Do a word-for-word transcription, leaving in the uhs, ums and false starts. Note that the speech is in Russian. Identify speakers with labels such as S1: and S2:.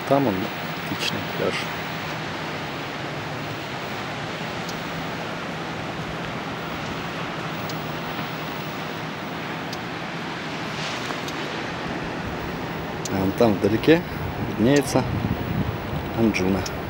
S1: там он отличный пляж. А вон там вдалеке виднеется Анджуна.